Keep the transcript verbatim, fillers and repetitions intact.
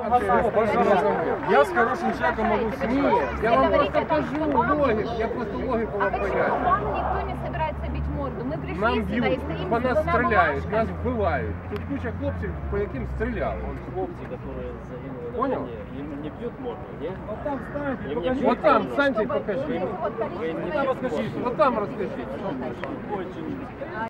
Я с хорошим человеком могу снять. Я вам просто кажу логику, я просто логику вам поясню. Вам никто не собирается бить морду. Мы пришли Нам сюда и б'ють, стоим по нас с двумя стріляють, бумажками. нас вбивають. Тут куча хлопців, по яким стріляли. Хлопцы, которые загинули на Понял? войне, им не бьют морду, нет? Вот там встаньте, Им не покажите. бьют Вот там, морду? встаньте и Чтобы покажите. вот Вы им не количество даете Вот там расскажите. Очень